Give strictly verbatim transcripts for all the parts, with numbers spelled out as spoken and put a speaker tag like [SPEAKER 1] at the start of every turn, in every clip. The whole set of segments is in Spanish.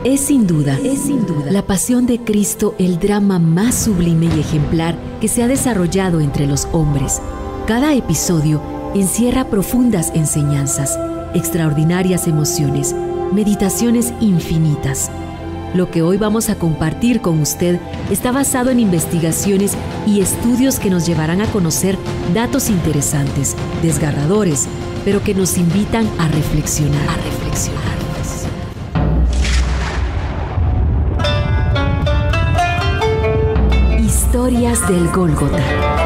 [SPEAKER 1] Es sin duda, es sin duda, la pasión de Cristo el drama más sublime y ejemplar que se ha desarrollado entre los hombres. Cada episodio encierra profundas enseñanzas, extraordinarias emociones, meditaciones infinitas. Lo que hoy vamos a compartir con usted está basado en investigaciones y estudios que nos llevarán a conocer datos interesantes, desgarradores, pero que nos invitan a reflexionar, a reflexionar. Historias del Gólgota.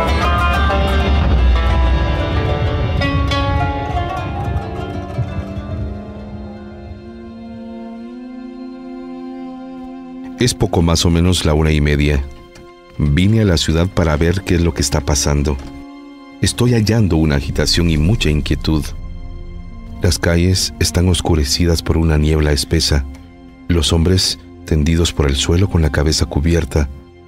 [SPEAKER 2] Es poco más o menos la una y media. Vine a la ciudad para ver qué es lo que está pasando. Estoy hallando una agitación y mucha inquietud. Las calles están oscurecidas por una niebla espesa. Los hombres tendidos por el suelo con la cabeza cubierta.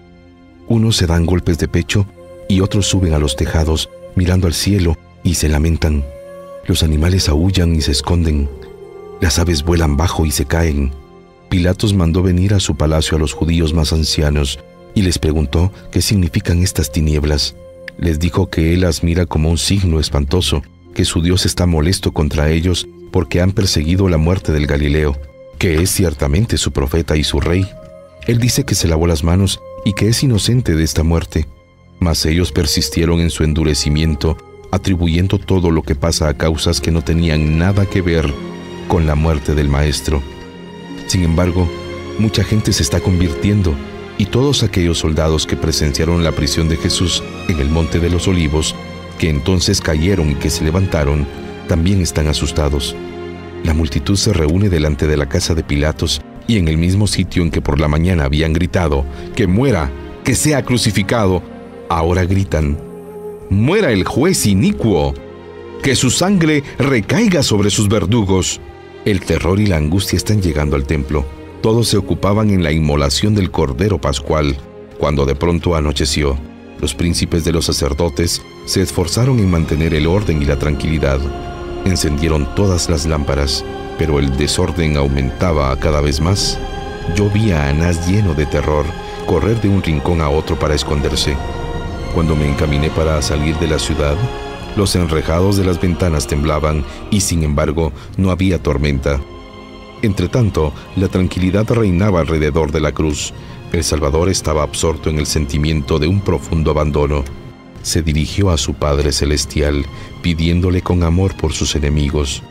[SPEAKER 2] Unos se dan golpes de pecho y otros suben a los tejados mirando al cielo y se lamentan. Los animales aúllan y se esconden. Las aves vuelan bajo y se caen. Pilatos mandó venir a su palacio a los judíos más ancianos y les preguntó qué significan estas tinieblas. Les dijo que él las mira como un signo espantoso, que su Dios está molesto contra ellos porque han perseguido la muerte del Galileo, que es ciertamente su profeta y su rey. Él dice que se lavó las manos y que es inocente de esta muerte. Mas ellos persistieron en su endurecimiento, atribuyendo todo lo que pasa a causas que no tenían nada que ver con la muerte del Maestro. Sin embargo, mucha gente se está convirtiendo, y todos aquellos soldados que presenciaron la prisión de Jesús en el Monte de los Olivos, que entonces cayeron y que se levantaron, también están asustados. La multitud se reúne delante de la casa de Pilatos, y en el mismo sitio en que por la mañana habían gritado, ¡que muera, que sea crucificado!, ahora gritan, ¡muera el juez inicuo! ¡Que su sangre recaiga sobre sus verdugos! El terror y la angustia están llegando al templo. Todos se ocupaban en la inmolación del Cordero Pascual, cuando de pronto anocheció. Los príncipes de los sacerdotes se esforzaron en mantener el orden y la tranquilidad. Encendieron todas las lámparas, pero el desorden aumentaba cada vez más. Yo vi a Anás lleno de terror correr de un rincón a otro para esconderse. Cuando me encaminé para salir de la ciudad, los enrejados de las ventanas temblaban y, sin embargo, no había tormenta. Entretanto, la tranquilidad reinaba alrededor de la cruz. El Salvador estaba absorto en el sentimiento de un profundo abandono. Se dirigió a su Padre Celestial, pidiéndole con amor por sus enemigos.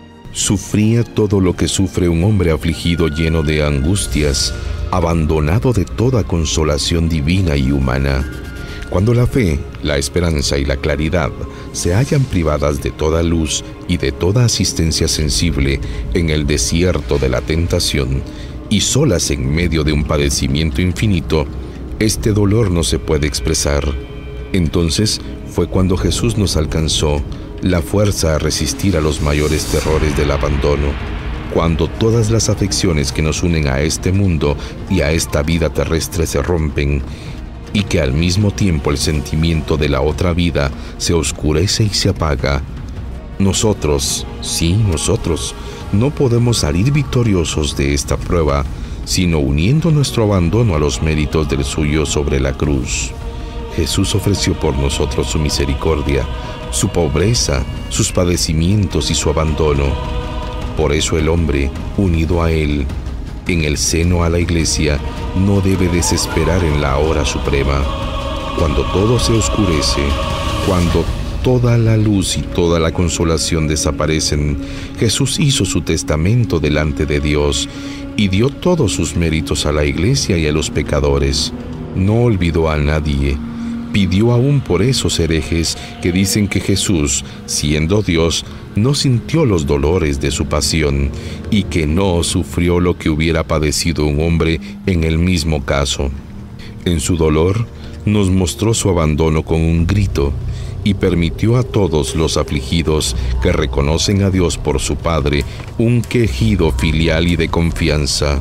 [SPEAKER 2] Sufría todo lo que sufre un hombre afligido, lleno de angustias, abandonado de toda consolación divina y humana. Cuando la fe, la esperanza y la claridad se hallan privadas de toda luz y de toda asistencia sensible en el desierto de la tentación y solas en medio de un padecimiento infinito, este dolor no se puede expresar. Entonces fue cuando Jesús nos alcanzó la fuerza a resistir a los mayores terrores del abandono, cuando todas las afecciones que nos unen a este mundo y a esta vida terrestre se rompen, y que al mismo tiempo el sentimiento de la otra vida se oscurece y se apaga. Nosotros, sí, nosotros, no podemos salir victoriosos de esta prueba, sino uniendo nuestro abandono a los méritos del suyo sobre la cruz. Jesús ofreció por nosotros su misericordia, su pobreza, sus padecimientos y su abandono. Por eso el hombre, unido a Él, en el seno a la Iglesia, no debe desesperar en la hora suprema. Cuando todo se oscurece, cuando toda la luz y toda la consolación desaparecen, Jesús hizo su testamento delante de Dios y dio todos sus méritos a la Iglesia y a los pecadores. No olvidó a nadie. Pidió aún por esos herejes que dicen que Jesús, siendo Dios, no sintió los dolores de su pasión y que no sufrió lo que hubiera padecido un hombre en el mismo caso. En su dolor, nos mostró su abandono con un grito y permitió a todos los afligidos que reconocen a Dios por su Padre un quejido filial y de confianza.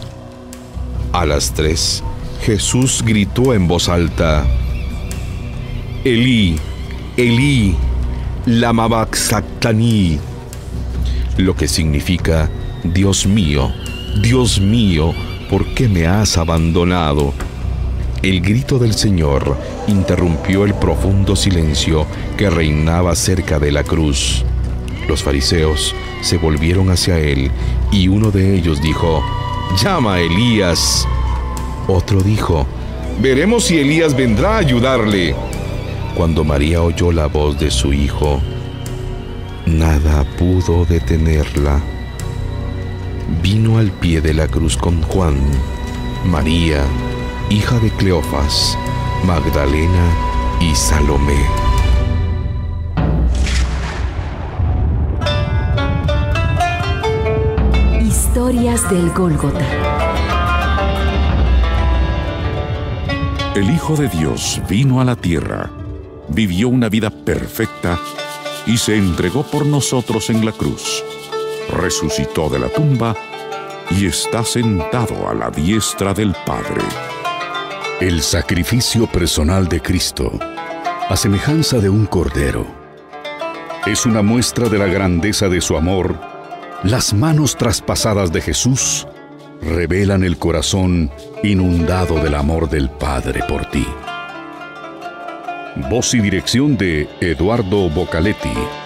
[SPEAKER 2] A las tres, Jesús gritó en voz alta, Elí, Elí, lama sabactani, lo que significa, Dios mío, Dios mío, ¿por qué me has abandonado? El grito del Señor interrumpió el profundo silencio que reinaba cerca de la cruz. Los fariseos se volvieron hacia él y uno de ellos dijo: «Llama a Elías». Otro dijo: «Veremos si Elías vendrá a ayudarle». Cuando María oyó la voz de su hijo, nada pudo detenerla. Vino al pie de la cruz con Juan, María, hija de Cleofas, Magdalena y Salomé.
[SPEAKER 1] Historias del Gólgota.
[SPEAKER 3] El Hijo de Dios vino a la tierra, vivió una vida perfecta y se entregó por nosotros en la cruz. Resucitó de la tumba y está sentado a la diestra del Padre.
[SPEAKER 4] El sacrificio personal de Cristo, a semejanza de un cordero, es una muestra de la grandeza de su amor. Las manos traspasadas de Jesús revelan el corazón inundado del amor del Padre por ti. Voz y dirección de Eduardo Bocaletti.